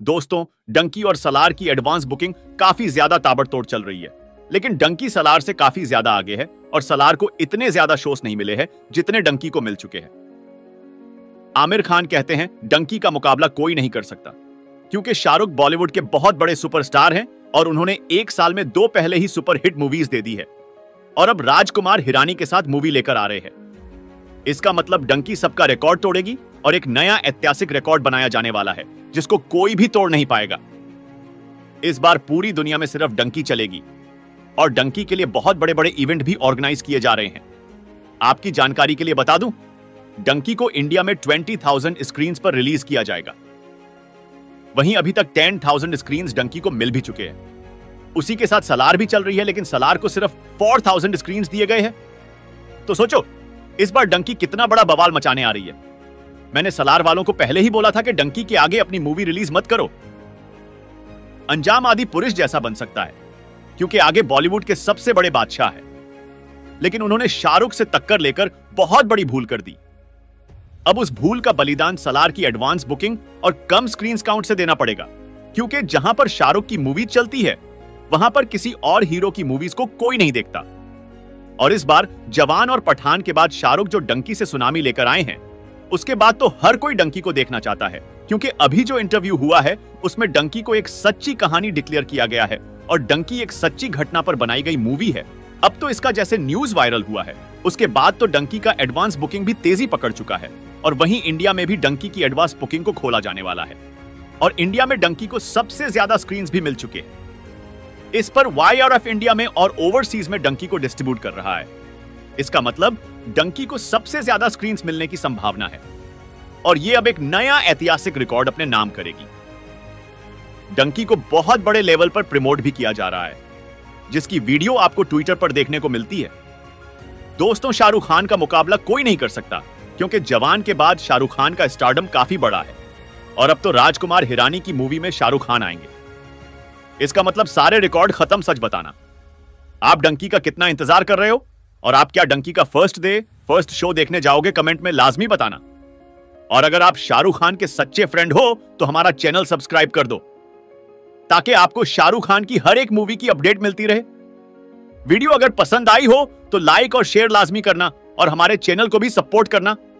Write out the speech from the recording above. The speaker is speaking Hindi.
दोस्तों, डंकी और सलार की एडवांस बुकिंग काफी ज्यादा ताबड़तोड़ चल रही है, लेकिन डंकी सलार से काफी ज्यादा आगे है और सलार को इतने ज्यादा शोज नहीं मिले हैं जितने डंकी को मिल चुके हैं। आमिर खान कहते हैं डंकी का मुकाबला कोई नहीं कर सकता, क्योंकि शाहरुख बॉलीवुड के बहुत बड़े सुपरस्टार हैं और उन्होंने एक साल में 2 पहले ही सुपरहिट मूवीज दे दी है और अब राजकुमार हिरानी के साथ मूवी लेकर आ रहे हैं। इसका मतलब डंकी सबका रिकॉर्ड तोड़ेगी और एक नया ऐतिहासिक रिकॉर्ड बनाया जाने वाला है जिसको कोई भी तोड़ नहीं पाएगा। इस बार पूरी दुनिया में सिर्फ डंकी चलेगी और डंकी के लिए बहुत बड़े बड़े इवेंट भी ऑर्गेनाइज किए जा रहे हैं। आपकी जानकारी के लिए बता दूं, डंकी को इंडिया में 20,000 स्क्रीन्स पर रिलीज किया जाएगा। वहीं अभी तक 10,000 स्क्रीन्स डंकी को मिल भी चुके हैं। उसी के साथ सलार भी चल रही है, लेकिन सलार को सिर्फ 4,000 स्क्रीन्स दिए गए हैं। तो सोचो इस बार डंकी कितना बड़ा बवाल मचाने आ रही है। मैंने सलार वालों को पहले ही बोला था कि डंकी के आगे अपनी मूवी रिलीज मत करो। अंजाम आदि पुरुष जैसा बन सकता है, क्योंकि आगे बॉलीवुड के सबसे बड़े बादशाह है, लेकिन उन्होंने शाहरुख से टक्कर लेकर बहुत बड़ी भूल कर दी। अब उस भूल का बलिदान सलार की एडवांस बुकिंग और कम स्क्रीन काउंट से देना पड़ेगा, क्योंकि जहां पर शाहरुख की मूवी चलती है वहां पर किसी और हीरो की मूवीज को कोई नहीं देखता। और इस बार जवान और पठान के बाद शाहरुख जो डंकी से सुनामी लेकर आए हैं, उसके बाद तो हर कोई डंकी को देखना चाहता है, क्योंकि अभी जो इंटरव्यू हुआ है उसमें डंकी को एक सच्ची कहानी डिक्लेयर किया गया है और डंकी एक सच्ची घटना पर बनाई गई मूवी है। अब तो इसका जैसे न्यूज वायरल हुआ है, उसके बाद तो डंकी का एडवांस बुकिंग भी तेजी पकड़ चुका है और वहीं इंडिया में भी डंकी की एडवांस बुकिंग को खोला जाने वाला है और इंडिया में डंकी को सबसे ज्यादा स्क्रीन्स भी मिल चुके हैं। इस पर YRF इंडिया में और ओवरसीज में डंकी को डिस्ट्रीब्यूट कर रहा है। इसका मतलब डंकी को सबसे ज्यादा स्क्रीन्स मिलने की संभावना है और यह अब एक नया ऐतिहासिक रिकॉर्ड अपने नाम करेगी। डंकी को बहुत बड़े लेवल पर प्रमोट भी किया जा रहा है, जिसकी वीडियो आपको ट्विटर पर देखने को मिलती है। दोस्तों, शाहरुख खान का मुकाबला कोई नहीं कर सकता, क्योंकि जवान के बाद शाहरुख खान का स्टारडम काफी बड़ा है और अब तो राजकुमार हिरानी की मूवी में शाहरुख खान आएंगे। इसका मतलब सारे रिकॉर्ड खत्म। सच बताना, आप डंकी का कितना इंतजार कर रहे हो और आप क्या डंकी का फर्स्ट शो देखने जाओगे? कमेंट में लाजमी बताना। और अगर आप शाहरुख खान के सच्चे फ्रेंड हो तो हमारा चैनल सब्सक्राइब कर दो, ताकि आपको शाहरुख खान की हर एक मूवी की अपडेट मिलती रहे। वीडियो अगर पसंद आई हो तो लाइक और शेयर लाजमी करना और हमारे चैनल को भी सपोर्ट करना।